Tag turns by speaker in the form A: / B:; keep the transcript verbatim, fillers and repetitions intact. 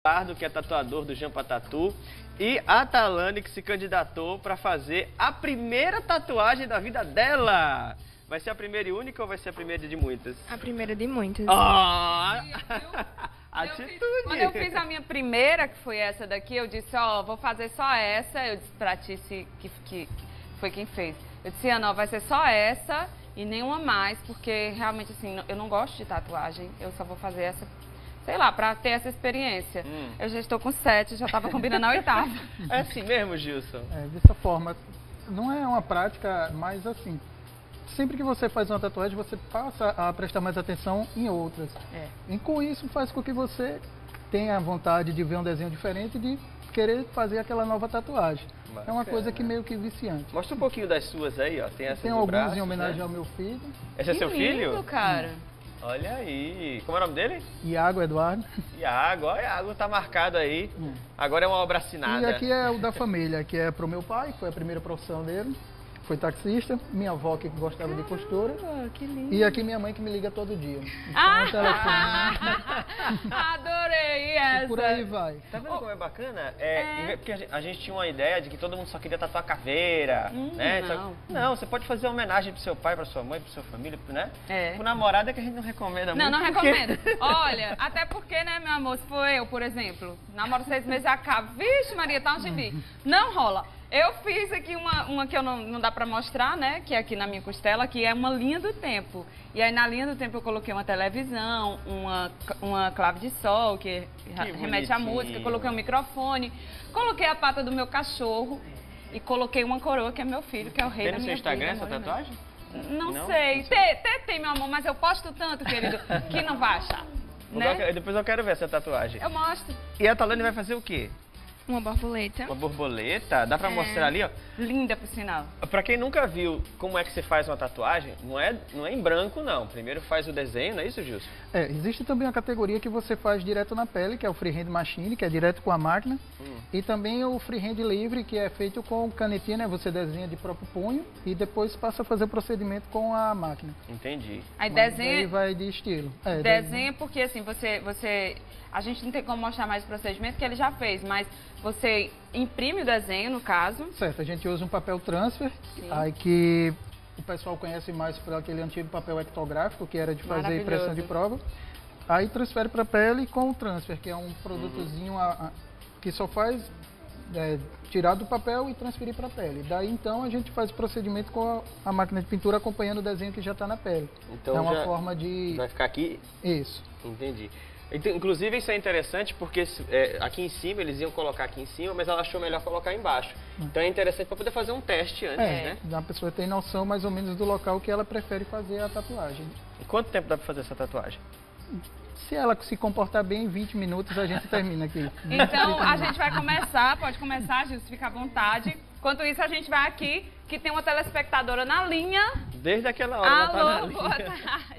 A: Eduardo, que é tatuador do Jampa Tatu, e a Talane, que se candidatou para fazer a primeira tatuagem da vida dela. Vai ser a primeira e única ou vai ser a primeira de muitas?
B: A primeira de muitas.
A: Ah!
C: Atitude! Eu fiz, quando eu fiz a minha primeira, que foi essa daqui, eu disse, ó, oh, vou fazer só essa. Eu disse pra Tice, que, que, que foi quem fez. Eu disse, Ana, vai ser só essa e nenhuma mais, porque realmente, assim, eu não gosto de tatuagem. Eu só vou fazer essa, sei lá, pra ter essa experiência. Hum. Eu já estou com sete, já tava combinando a oitava.
A: É assim mesmo, Gilson?
D: É, dessa forma. Não é uma prática, mas assim... Sempre que você faz uma tatuagem, você passa a prestar mais atenção em outras. É. E com isso faz com que você tenha vontade de ver um desenho diferente e de querer fazer aquela nova tatuagem. Bacana. É uma coisa que meio que viciante.
A: Mostra um pouquinho das suas aí, ó. Tem essas
D: Tem alguns
A: braço,
D: em homenagem
A: né?
D: ao meu filho.
A: Esse é
C: que
A: seu
C: lindo,
A: filho?
C: Cara.
A: Hum. Olha aí. Como é o nome dele?
D: Iago Eduardo.
A: Iago, ó, Iago tá marcado aí. Hum. Agora é uma obra assinada.
D: E aqui é o da família, que é pro meu pai, que foi a primeira profissão dele. Foi taxista, minha avó que gostava ah, de costura.
C: Que lindo.
D: E aqui minha mãe que me liga todo dia. Então,
C: ah, adorei essa.
D: E por aí vai.
A: Tá vendo oh, como é bacana? É, é. Porque a gente tinha uma ideia de que todo mundo só queria tatuar caveira, hum, né?
C: Não.
A: Só, não, você pode fazer uma homenagem pro seu pai, pra sua mãe, pra sua família, né?
C: É.
A: Pro namorado é que a gente não recomenda
C: não,
A: muito.
C: Não, não
A: porque...
C: recomendo. Olha, até porque, né, meu amor, se for eu, por exemplo, namoro seis meses e acabo. Vixe, Maria, tá um gibi. Não rola. Eu fiz aqui uma, uma que eu não, não dá pra mostrar, né? Que é aqui na minha costela, que é uma linha do tempo. E aí na linha do tempo eu coloquei uma televisão, uma, uma clave de sol, que, que remete à música, coloquei um microfone, coloquei a pata do meu cachorro e coloquei uma coroa, que é meu filho, que é o rei
A: tem
C: da minha vida.
A: Tem no seu Instagram essa tatuagem?
C: Não, não sei.
A: Não sei.
C: Tem, tem, tem, meu amor, mas eu posto tanto, querido, que não vai achar. Né?
A: Depois eu quero ver essa tatuagem.
C: Eu mostro.
A: E a Talane vai fazer o quê?
B: Uma borboleta.
A: Uma borboleta? Dá pra é. mostrar ali, ó?
C: Linda, por sinal.
A: Pra quem nunca viu como é que você faz uma tatuagem, não é, não é em branco, não. Primeiro faz o desenho, não é isso, Gilson?
D: É, existe também a categoria que você faz direto na pele, que é o freehand machine, que é direto com a máquina. Hum. E também o freehand livre, que é feito com canetinha, né? Você desenha de próprio punho e depois passa a fazer o procedimento com a máquina.
A: Entendi.
C: Aí
D: Mas
C: desenha...
D: aí vai de estilo. É,
C: desenha porque, assim, você, você... A gente não tem como mostrar mais o procedimento que ele já fez, mas você imprime o desenho, no caso.
D: Certo, a gente usa um papel transfer, Sim. aí que o pessoal conhece mais por aquele antigo papel ectográfico, que era de fazer impressão de prova. Aí transfere para a pele com o transfer, que é um produtozinho uhum. a, a, que só faz é, tirar do papel e transferir para a pele. Daí então a gente faz o procedimento com a, a máquina de pintura acompanhando o desenho que já está na pele.
A: Então
D: é uma
A: já
D: forma de...
A: Vai ficar aqui?
D: Isso.
A: Entendi. Inclusive isso é interessante porque é, aqui em cima, eles iam colocar aqui em cima, mas ela achou melhor colocar embaixo. Então é interessante para poder fazer um teste antes,
D: é,
A: né?
D: A pessoa tem noção mais ou menos do local que ela prefere fazer a tatuagem.
A: E quanto tempo dá para fazer essa tatuagem?
D: Se ela se comportar bem, em vinte minutos a gente termina aqui.
C: Então a gente vai começar, pode começar, Gilson, fica à vontade. Enquanto isso, a gente vai aqui, que tem uma telespectadora na linha.
A: Desde aquela hora
C: Alô,
A: ela tá na linha.
C: Boa tarde.